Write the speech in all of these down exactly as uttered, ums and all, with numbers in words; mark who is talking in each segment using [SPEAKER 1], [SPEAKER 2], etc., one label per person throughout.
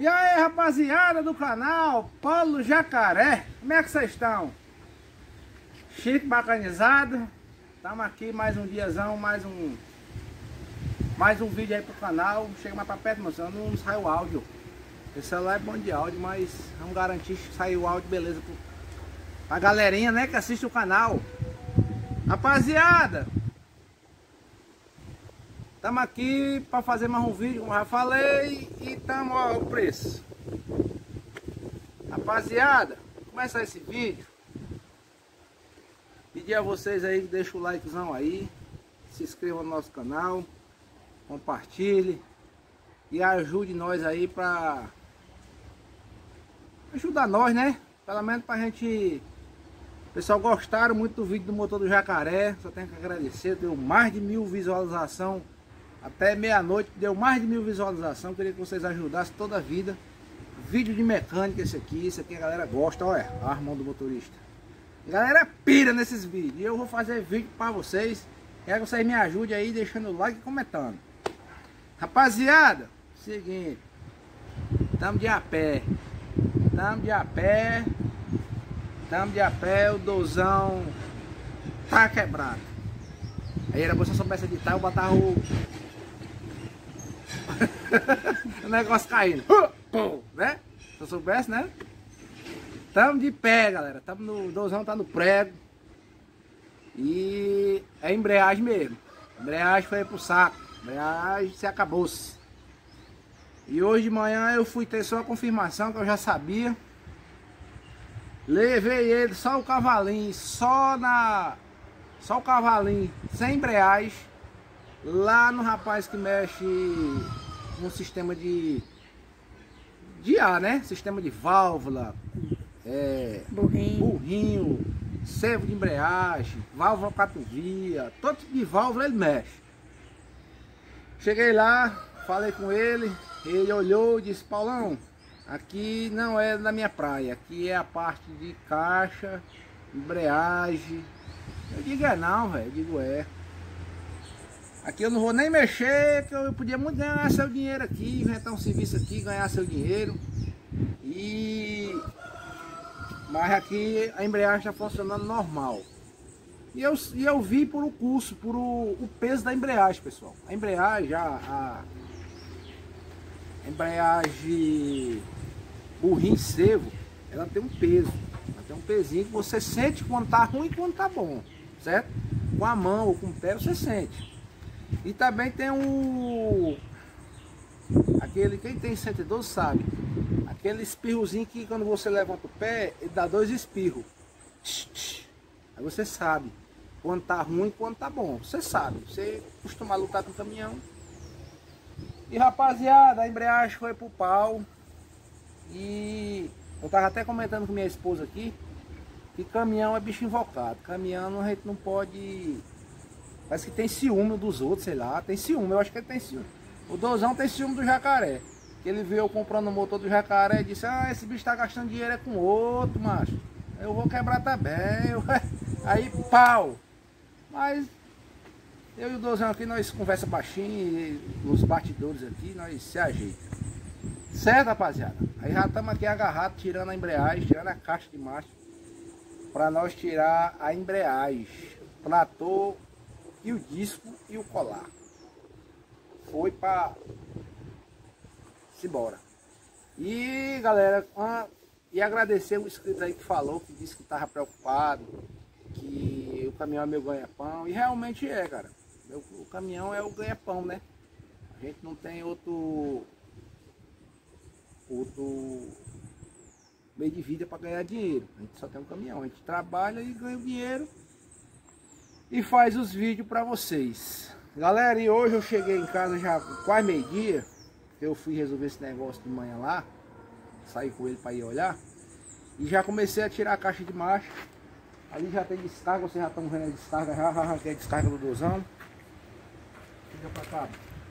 [SPEAKER 1] E aí, rapaziada do canal Paulo Jacaré, como é que vocês estão? Chique, bacanizado. Estamos aqui mais um diazão, mais um mais um vídeo aí pro canal. Chega mais pra perto, moção, não sai o áudio. Esse celular é bom de áudio, mas vamos garantir que sair o áudio, beleza, pro, pra galerinha, né, que assiste o canal. Rapaziada, estamos aqui para fazer mais um vídeo, como eu já falei, e estamos, ó, o preço. Rapaziada, começa esse vídeo. Pedir a vocês aí que deixem o likezão aí, se inscrevam no nosso canal, compartilhe e ajude nós aí para ajudar nós, né? Pelo menos pra gente. O pessoal gostaram muito do vídeo do motor do Jacaré, só tenho que agradecer, deu mais de mil visualizações. Até meia-noite deu mais de mil visualizações. Queria que vocês ajudassem toda a vida. Vídeo de mecânica esse aqui. Esse aqui a galera gosta. Olha a armão do motorista. A galera pira nesses vídeos. E eu vou fazer vídeo para vocês. Quero que vocês me ajudem aí, deixando o like e comentando. Rapaziada, seguinte. Tamo de a pé. Tamo de a pé. Tamo de a pé. O dozão tá quebrado. Aí era bom se eu soubesse editar, eu botava o... o negócio caindo, né? Se eu soubesse, né? Tamo de pé, galera. Tamo no dozão, tá no prego. E é embreagem mesmo. A embreagem foi pro saco. A embreagem se acabou-se. E hoje de manhã eu fui ter só a confirmação que eu já sabia. Levei ele, só o cavalinho, só na... Só o cavalinho, sem embreagem, lá no rapaz que mexe no sistema de, de ar, né? Sistema de válvula, é, burrinho. burrinho, servo de embreagem, válvula quatro via, todo tipo de válvula ele mexe. Cheguei lá, falei com ele, ele olhou e disse: Paulão, aqui não é da minha praia, aqui é a parte de caixa, embreagem. Eu digo é não, velho, eu digo é. Aqui eu não vou nem mexer, que eu podia muito ganhar seu dinheiro aqui, inventar um serviço aqui, ganhar seu dinheiro. E... Mas aqui a embreagem está funcionando normal. E eu, e eu vi por o curso, por o, o peso da embreagem, pessoal. A embreagem, a, a, a embreagem burrinho servo, ela tem um peso. Ela tem um pezinho que você sente quando tá ruim e quando tá bom. Certo? Com a mão ou com o pé você sente. E também tem o... Aquele, quem tem cento e doze sabe. Aquele espirrozinho que quando você levanta o pé, ele dá dois espirros. Aí você sabe quando tá ruim e quando tá bom. Você sabe. Você costuma lutar com o caminhão. E rapaziada, a embreagem foi pro pau. E eu tava até comentando com minha esposa aqui que caminhão é bicho invocado. Caminhão a gente não pode... Parece que tem ciúme dos outros, sei lá. Tem ciúme, eu acho que ele tem ciúme. O dozão tem ciúme do Jacaré. Que ele veio comprando o motor do Jacaré e disse: ah, esse bicho tá gastando dinheiro é com outro, macho. Eu vou quebrar também. Aí, pau. Mas eu e o dozão aqui, nós conversa baixinho. E nos batidores aqui, nós se ajeita. Certo, rapaziada? Aí já estamos aqui agarrados, tirando a embreagem, tirando a caixa de marcha, para nós tirar a embreagem, platô e o disco e o colar. Foi para se embora. E galera, ah, e agradecer o inscrito aí que falou, que disse que estava preocupado, que o caminhão é meu ganha-pão. E realmente é, cara. O caminhão é o ganha-pão, né? A gente não tem outro outro meio de vida para ganhar dinheiro. A gente só tem um caminhão, a gente trabalha e ganha o dinheiro e faz os vídeos para vocês. Galera, e hoje eu cheguei em casa já quase meio-dia. Eu fui resolver esse negócio de manhã lá, saí com ele para ir olhar e já comecei a tirar a caixa de marcha. Ali já tem descarga, vocês já estão vendo a descarga, já arranquei a descarga do dozão. Fica para cá.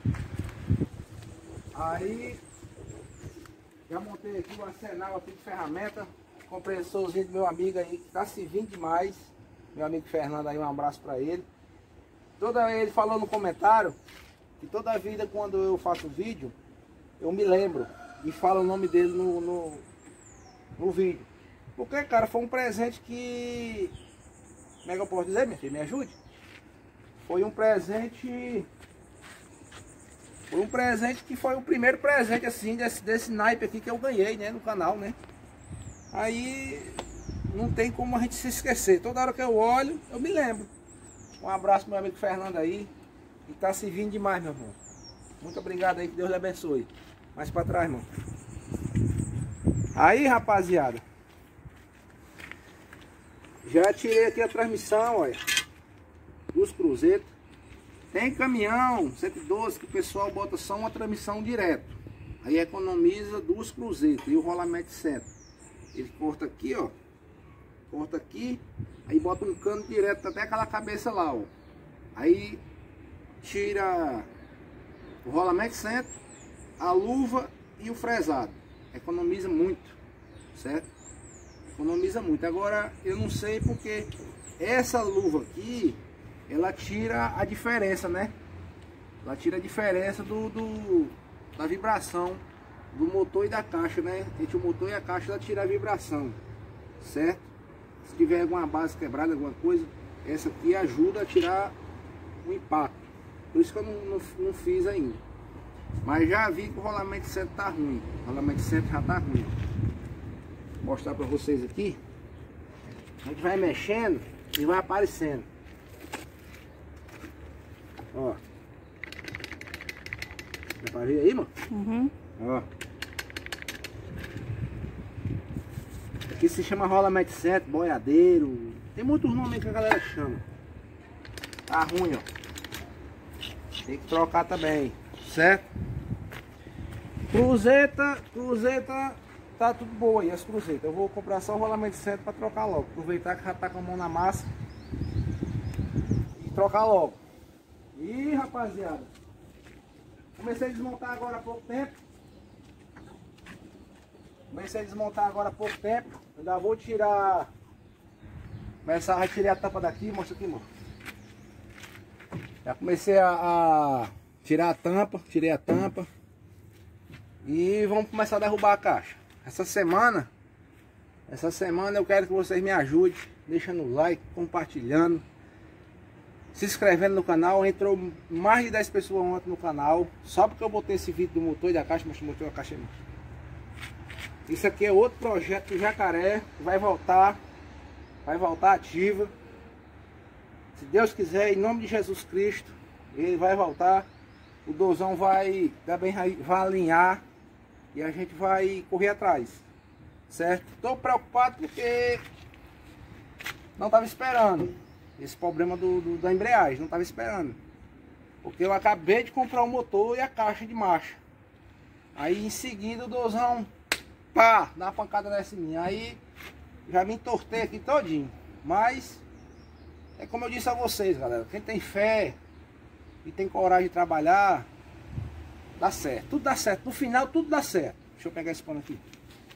[SPEAKER 1] Aí já montei aqui o arsenal aqui de ferramenta, compressorzinho do meu amigo aí, que tá servindo demais. Meu amigo Fernando aí, um abraço para ele. Toda ele falou no comentário que toda vida quando eu faço vídeo, eu me lembro e fala o nome dele no, no, no vídeo. Porque, cara, foi um presente que... Como é que eu posso dizer, minha filha? Me ajude. Foi um presente... Foi um presente que foi o primeiro presente, assim, desse, desse naipe aqui que eu ganhei, né, no canal, né. Aí... Não tem como a gente se esquecer. Toda hora que eu olho, eu me lembro. Um abraço pro meu amigo Fernando aí. Que tá servindo demais, meu irmão. Muito obrigado aí, que Deus lhe abençoe. Mais pra trás, irmão. Aí, rapaziada. Já tirei aqui a transmissão, olha. Dos cruzetos. Tem caminhão cento e doze que o pessoal bota só uma transmissão direto. Aí economiza duas cruzetas e o rolamento de centro. Ele corta aqui, ó. Corta aqui, aí bota um cano direto até aquela cabeça lá, ó. Aí tira o rolamento de centro, a luva e o fresado. Economiza muito, certo? Economiza muito. Agora eu não sei porque essa luva aqui, ela tira a diferença, né? Ela tira a diferença do, do da vibração do motor e da caixa, né? Entre o motor e a caixa, ela tira a vibração, certo? Se tiver alguma base quebrada, alguma coisa, essa aqui ajuda a tirar o impacto. Por isso que eu não, não, não fiz ainda. Mas já vi que o rolamento de centro tá ruim. O rolamento de centro já tá ruim. Vou mostrar para vocês aqui. A gente vai mexendo e vai aparecendo. Ó. Dá pra ver aí, mano?
[SPEAKER 2] Uhum.
[SPEAKER 1] Ó. Aqui se chama rolamento de centro, boiadeiro. Tem muitos nomes que a galera chama. Tá ruim, ó. Tem que trocar também, certo? Cruzeta, cruzeta tá tudo boa aí, as cruzetas. Eu vou comprar só o rolamento de centro para trocar logo. Aproveitar que já tá com a mão na massa e trocar logo. Ih, rapaziada, comecei a desmontar agora há pouco tempo. Comecei a desmontar agora há pouco tempo. Ainda vou tirar. Começar a tirar a tampa daqui. Mostra aqui, irmão. Já comecei a, a tirar a tampa. Tirei a tampa. E vamos começar a derrubar a caixa. Essa semana. Essa semana eu quero que vocês me ajudem. Deixando o like, compartilhando, se inscrevendo no canal. Entrou mais de dez pessoas ontem no canal. Só porque eu botei esse vídeo do motor e da caixa. Mas mostrei a caixa aí. Isso aqui é outro projeto do Jacaré, que vai voltar, vai voltar ativa. Se Deus quiser, em nome de Jesus Cristo, ele vai voltar. O Dozão vai, também vai alinhar e a gente vai correr atrás, certo? Estou preocupado porque não estava esperando esse problema do, do, da embreagem, não estava esperando. Porque eu acabei de comprar o motor e a caixa de marcha. Aí em seguida o Dozão... Pá, dá uma pancada nessa minha. Aí já me entortei aqui todinho. Mas é como eu disse a vocês, galera. Quem tem fé e tem coragem de trabalhar, dá certo. Tudo dá certo. No final tudo dá certo. Deixa eu pegar esse pano aqui.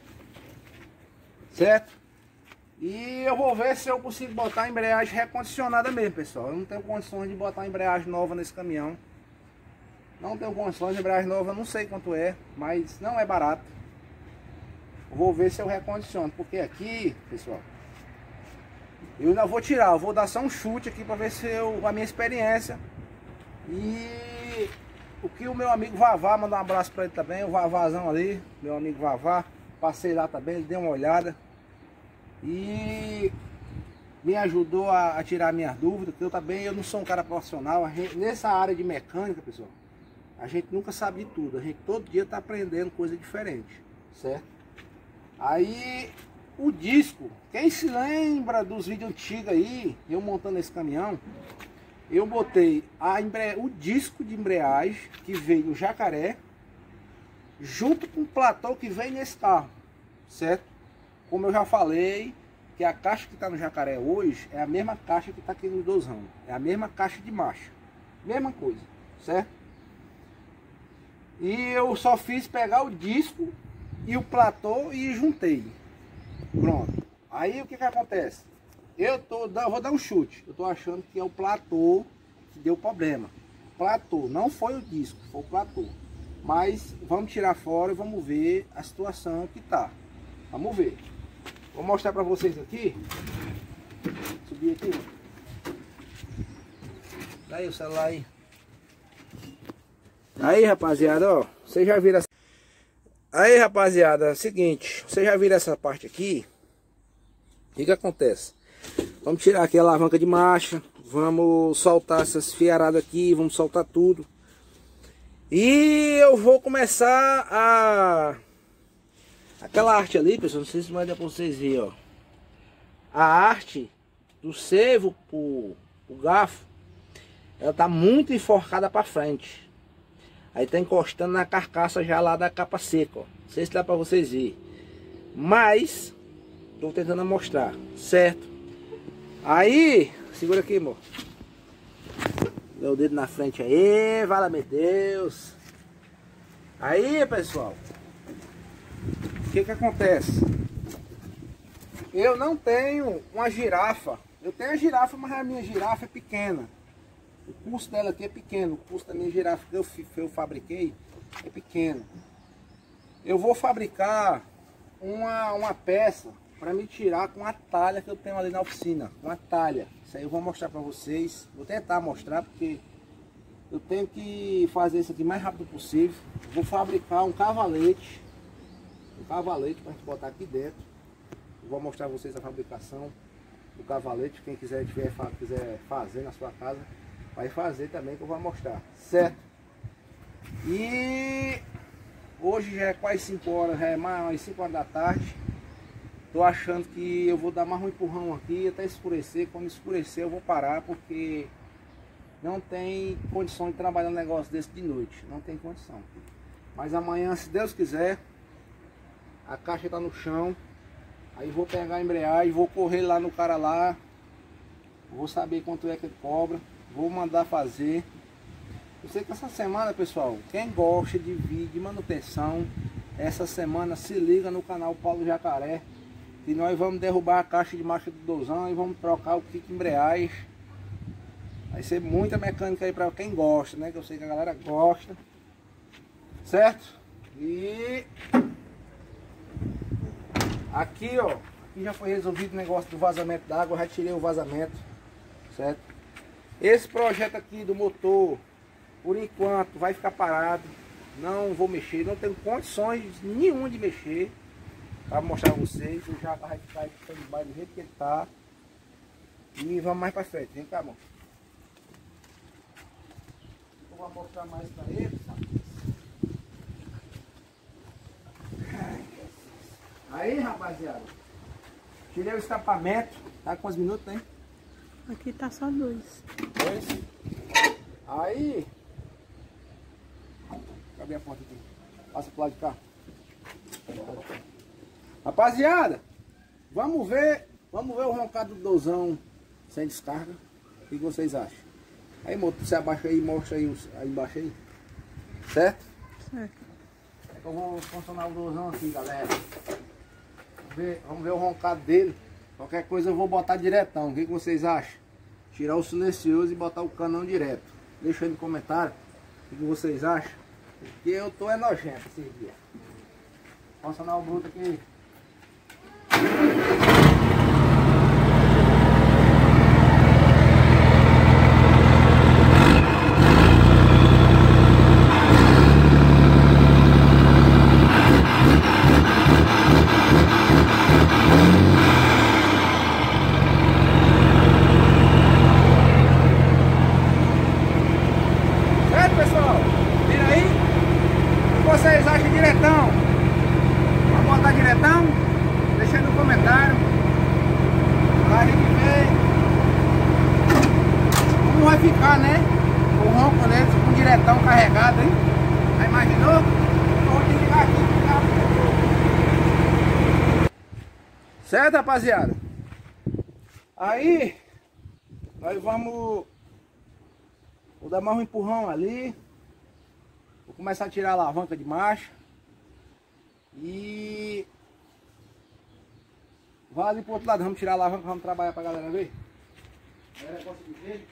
[SPEAKER 1] Certo? E eu vou ver se eu consigo botar a embreagem recondicionada mesmo, pessoal. Eu não tenho condições de botar a embreagem nova nesse caminhão. Não tenho condições de embreagem nova. Eu não sei quanto é, mas não é barato. Vou ver se eu recondiciono, porque aqui, pessoal, eu ainda vou tirar, eu vou dar só um chute aqui para ver se eu, a minha experiência. E o que o meu amigo Vavá, mandar um abraço para ele também, o Vavazão ali, meu amigo Vavá, passei lá também, ele deu uma olhada e me ajudou a, a tirar minhas dúvidas, porque eu também, eu não sou um cara profissional, a gente, nessa área de mecânica, pessoal, a gente nunca sabe de tudo, a gente todo dia está aprendendo coisa diferente, certo? Aí o disco, quem se lembra dos vídeos antigos aí, eu montando esse caminhão, eu botei a embre... o disco de embreagem que veio no Jacaré, junto com o platô que vem nesse carro, certo? Como eu já falei, que a caixa que está no Jacaré hoje é a mesma caixa que está aqui no Dozão, é a mesma caixa de marcha, mesma coisa, certo? E eu só fiz pegar o disco e o platô e juntei. Pronto. Aí o que que acontece? Eu tô, vou dar um chute. Eu tô achando que é o platô que deu problema. Platô, não foi o disco, foi o platô. Mas vamos tirar fora e vamos ver a situação que tá. Vamos ver. Vou mostrar para vocês aqui. Subir aqui. Dá aí o celular aí. Aí, rapaziada, ó. Vocês já viram essa... Aí, rapaziada, é o seguinte. Vocês já viram essa parte aqui? O que que acontece? Vamos tirar aqui a alavanca de marcha. Vamos soltar essas fiaradas aqui. Vamos soltar tudo. E eu vou começar a... Aquela arte ali, pessoal, não sei se vai dar pra vocês verem, ó. A arte do servo pro, pro garfo, ela tá muito enforcada pra frente. Aí tá encostando na carcaça já lá da capa seca, ó. Não sei se dá pra vocês verem. Mas, tô tentando mostrar, certo? Aí, segura aqui, amor. Deu o dedo na frente aí, vala meu Deus. Aí, pessoal, o que que acontece? Eu não tenho uma girafa. Eu tenho a girafa, mas a minha girafa é pequena. O custo dela aqui é pequeno. O custo da minha girafa que eu, eu fabriquei é pequeno. Eu vou fabricar uma, uma peça para me tirar com a talha que eu tenho ali na oficina. Uma talha. Isso aí eu vou mostrar para vocês. Vou tentar mostrar porque eu tenho que fazer isso aqui o mais rápido possível. Vou fabricar um cavalete. Um cavalete para a gente botar aqui dentro. Eu vou mostrar para vocês a fabricação do cavalete. Quem quiser, tiver, quiser fazer na sua casa, vai fazer também, que eu vou mostrar. Certo? E hoje já é quase cinco horas, já é mais cinco horas da tarde. Tô achando que eu vou dar mais um empurrão aqui até escurecer. Quando escurecer eu vou parar, porque não tem condição de trabalhar um negócio desse de noite. Não tem condição. Mas amanhã, se Deus quiser, a caixa tá no chão. Aí vou pegar a embreagem, vou correr lá no cara lá. Vou saber quanto é que ele cobra. Vou mandar fazer. Eu sei que essa semana, pessoal, quem gosta de vídeo de manutenção, essa semana se liga no canal Paulo Jacaré. E nós vamos derrubar a caixa de marcha do dozão e vamos trocar o kit embreagem. Vai ser muita mecânica aí para quem gosta, né? Que eu sei que a galera gosta. Certo? E aqui, ó, aqui já foi resolvido o negócio do vazamento d'água. Já tirei o vazamento, certo? Esse projeto aqui do motor, por enquanto, vai ficar parado. Não vou mexer, não tenho condições nenhuma de mexer. Para mostrar a vocês, o jaca vai ficar aí do jeito que ele tá. E vamos mais para frente, vem cá, amor. Eu vou mostrar mais para ele, sabe? Aí, rapaziada, tirei o escapamento. Tá quantos minutos, né?
[SPEAKER 2] Aqui tá só dois.
[SPEAKER 1] Dois. Aí, cadê a porta aqui? Passa pro lado de cá. Rapaziada, vamos ver, vamos ver o roncado do dozão sem descarga. O que vocês acham? Aí, moto, você abaixa aí e mostra aí, os, aí embaixo aí. Certo?
[SPEAKER 2] Certo.
[SPEAKER 1] É que eu vou funcionar o dozão aqui, galera. Vamos ver, vamos ver o roncado dele. Qualquer coisa eu vou botar diretão. O que vocês acham? Tirar o silencioso e botar o canão direto. Deixa aí no comentário o que vocês acham. Porque eu tô é nojento esse dia. Funcionar o bruto aqui. Certo, pessoal? Vira aí. O que vocês acham diretão? Vamos botar diretão? Deixa aí no comentário. Pra gente ver como vai ficar, né? O ronco deles com o diretão carregado, hein? Já imaginou? Eu vou desligar aqui pro carro. Certo, rapaziada? Aí nós vamos... Vou dar mais um empurrão ali. Vou começar a tirar a alavanca de marcha. E vai ali pro outro lado, vamos tirar a alavanca, vamos trabalhar pra galera ver. A galera gosta de ver.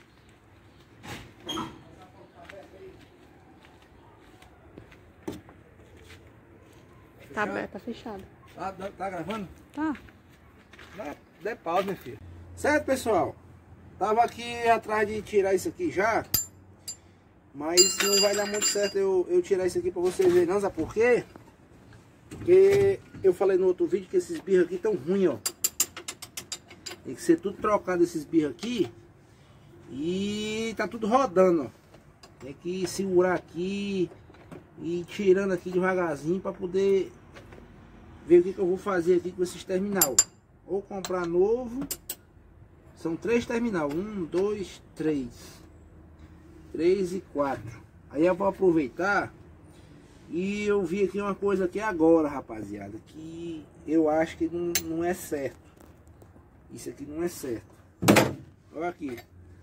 [SPEAKER 2] Tá aberto, tá fechado.
[SPEAKER 1] Tá, tá gravando?
[SPEAKER 2] Tá.
[SPEAKER 1] Dá, dá pausa, minha filha. Certo, pessoal? Tava aqui atrás de tirar isso aqui já. Mas não vai dar muito certo eu, eu tirar isso aqui pra vocês verem, não. Sabe por quê? Porque eu falei no outro vídeo que esses birros aqui tão ruins, ó. Tem que ser tudo trocado esses birros aqui. E tá tudo rodando, ó. Tem que segurar aqui e ir tirando aqui devagarzinho para poder ver o que, que eu vou fazer aqui com esses terminal. Ou comprar novo. São três terminal. Um, dois, três. Três e quatro. Aí eu vou aproveitar. E eu vi aqui uma coisa aqui agora, rapaziada. Que eu acho que não, não é certo. Isso aqui não é certo. Olha aqui.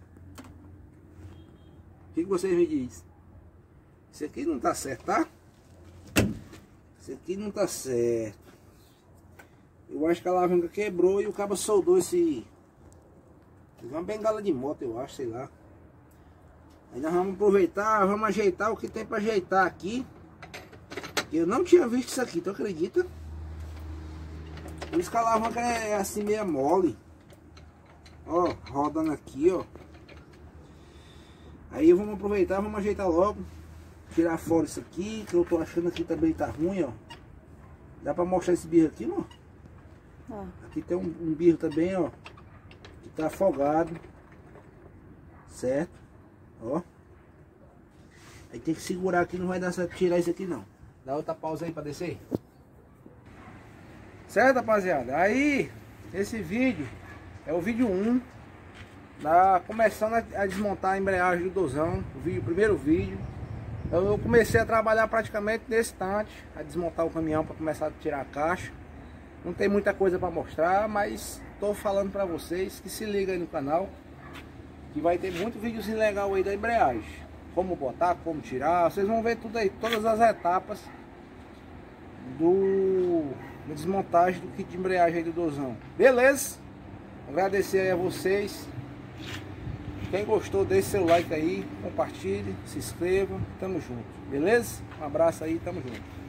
[SPEAKER 1] O que, que vocês me dizem? Isso aqui não tá certo, tá? Isso aqui não tá certo. Eu acho que a alavanca quebrou e o cabo soldou esse... Uma bengala de moto, eu acho, sei lá. Aí nós vamos aproveitar, vamos ajeitar o que tem pra ajeitar aqui. Eu não tinha visto isso aqui, tu acredita? Por isso que a alavanca é assim meio mole. Ó, rodando aqui, ó. Aí vamos aproveitar, vamos ajeitar logo. Tirar fora isso aqui, que eu tô achando aqui também tá ruim, ó. Dá pra mostrar esse birro aqui, ó. Ah. Aqui tem um, um birro também, ó. Que tá afogado. Certo? Ó. Aí tem que segurar aqui, não vai dar certo tirar isso aqui não. Dá outra pausa aí pra descer. Certo, rapaziada? Aí, esse vídeo é o vídeo um. Tá começando a desmontar a embreagem do dozão, o, vídeo, o primeiro vídeo. Eu comecei a trabalhar praticamente nesse instante, a desmontar o caminhão para começar a tirar a caixa. Não tem muita coisa para mostrar, mas estou falando para vocês que se liga aí no canal, que vai ter muito videozinho legal aí da embreagem. Como botar, como tirar, vocês vão ver tudo aí, todas as etapas do da desmontagem do kit de embreagem aí do dozão. Beleza? Agradecer aí a vocês. Quem gostou, deixe seu like aí, compartilhe, se inscreva, tamo junto, beleza? Um abraço aí, tamo junto.